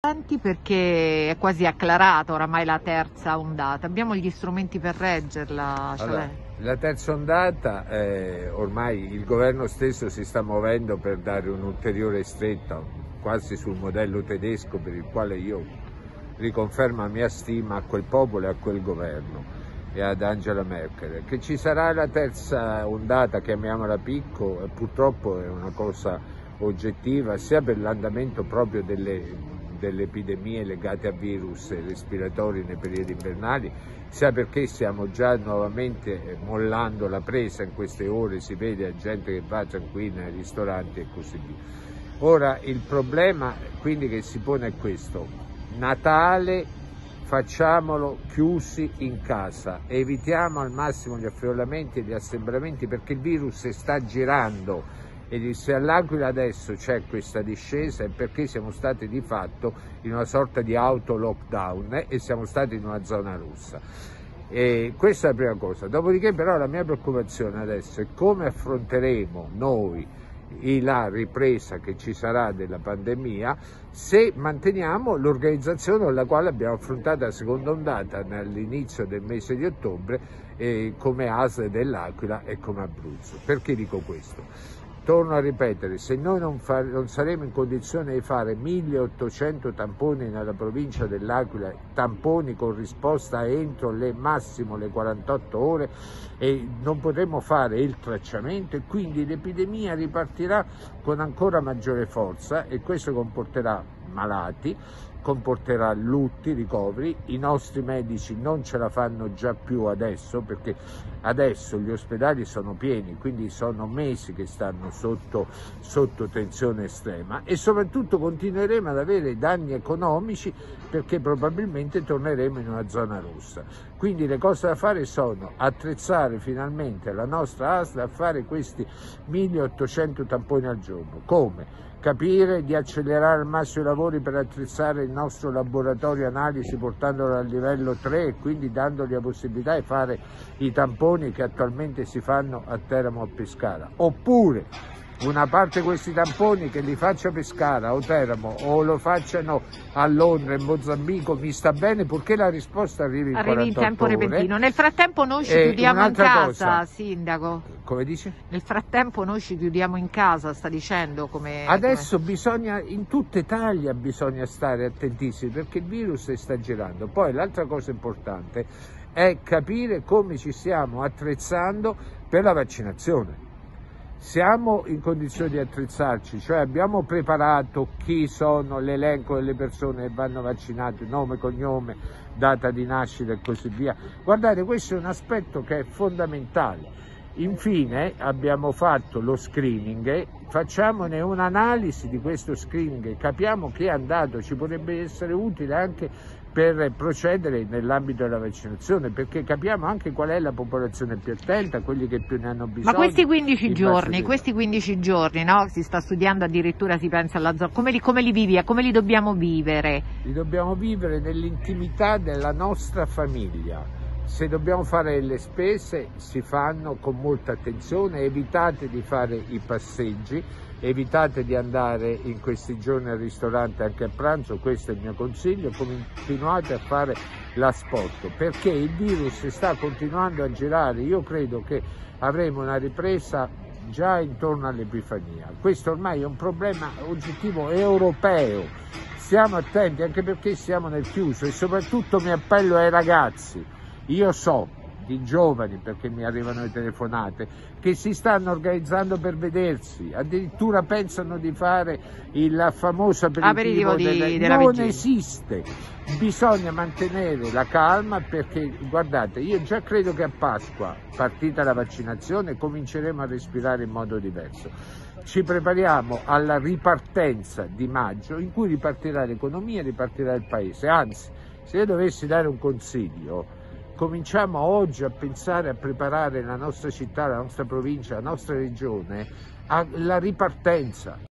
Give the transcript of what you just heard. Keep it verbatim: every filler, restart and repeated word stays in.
Perché è quasi acclarata oramai la terza ondata, abbiamo gli strumenti per reggerla? Allora, la terza ondata, eh, ormai il governo stesso si sta muovendo per dare un'ulteriore stretta, quasi sul modello tedesco, per il quale io riconfermo la mia stima a quel popolo e a quel governo e ad Angela Merkel. Che ci sarà la terza ondata, chiamiamola picco, purtroppo è una cosa oggettiva sia per l'andamento proprio delle delle epidemie legate a virus respiratori nei periodi invernali, sia perché stiamo già nuovamente mollando la presa in queste ore, si vede a gente che va tranquilla nei ristoranti e così via. Ora il problema quindi che si pone è questo: Natale facciamolo chiusi in casa, evitiamo al massimo gli affollamenti e gli assembramenti, perché il virus sta girando. E se all'Aquila adesso c'è questa discesa è perché siamo stati di fatto in una sorta di auto-lockdown e siamo stati in una zona rossa. E questa è la prima cosa. Dopodiché però la mia preoccupazione adesso è come affronteremo noi la ripresa che ci sarà della pandemia se manteniamo l'organizzazione con la quale abbiamo affrontato la seconda ondata all'inizio del mese di ottobre eh, come A S L dell'Aquila e come Abruzzo. Perché dico questo? Torno a ripetere, se noi non, fa, non saremo in condizione di fare milleottocento tamponi nella provincia dell'Aquila, tamponi con risposta entro le massimo le quarantotto ore, e non potremo fare il tracciamento, e quindi l'epidemia ripartirà con ancora maggiore forza e questo comporterà malati, comporterà lutti, ricoveri. I nostri medici non ce la fanno già più adesso, perché adesso gli ospedali sono pieni, quindi sono mesi che stanno sotto, sotto tensione estrema, e soprattutto continueremo ad avere danni economici perché probabilmente torneremo in una zona rossa. Quindi le cose da fare sono attrezzare finalmente la nostra A S L a fare questi milleottocento tamponi al giorno. Come? Capire di accelerare al massimo i lavori per attrezzare il nostro laboratorio analisi portandolo al livello tre e quindi dandogli la possibilità di fare i tamponi che attualmente si fanno a Teramo o a Pescara. Oppure una parte di questi tamponi che li faccia a Pescara o Teramo o lo facciano a Londra, in Mozambico, mi sta bene purché la risposta arrivi in arrivi in tempo ore. repentino. Nel frattempo noi ci chiudiamo in casa, cosa. Sindaco. Come dici? Nel frattempo noi ci chiudiamo in casa, sta dicendo come... Adesso come... bisogna, in tutta Italia bisogna stare attentissimi perché il virus sta girando. Poi l'altra cosa importante è capire come ci stiamo attrezzando per la vaccinazione. Siamo in condizioni di attrezzarci, cioè abbiamo preparato chi sono l'elenco delle persone che vanno vaccinate, nome, cognome, data di nascita e così via. Guardate, questo è un aspetto che è fondamentale. Infine abbiamo fatto lo screening, facciamone un'analisi di questo screening, capiamo che è andato, ci potrebbe essere utile anche per procedere nell'ambito della vaccinazione, perché capiamo anche qual è la popolazione più attenta, quelli che più ne hanno bisogno. Ma questi quindici giorni, questi quindici giorni, no? Si sta studiando, addirittura si pensa alla zona, come li, come li vivi, come li dobbiamo vivere? Li dobbiamo vivere nell'intimità della nostra famiglia. Se dobbiamo fare le spese si fanno con molta attenzione, evitate di fare i passeggi, evitate di andare in questi giorni al ristorante anche a pranzo, questo è il mio consiglio, continuate a fare l'asporto perché il virus sta continuando a girare. Io credo che avremo una ripresa già intorno all'Epifania, questo ormai è un problema oggettivo europeo, stiamo attenti anche perché siamo nel chiuso e soprattutto mi appello ai ragazzi. Io so di giovani, perché mi arrivano le telefonate, che si stanno organizzando per vedersi, addirittura pensano di fare il famoso aperitivo, aperitivo della... di, della non vigilia. Esiste, bisogna mantenere la calma perché guardate, io già credo che a Pasqua, partita la vaccinazione, cominceremo a respirare in modo diverso. Ci prepariamo alla ripartenza di maggio in cui ripartirà l'economia, ripartirà il paese, anzi se io dovessi dare un consiglio, cominciamo oggi a pensare a preparare la nostra città, la nostra provincia, la nostra regione alla ripartenza.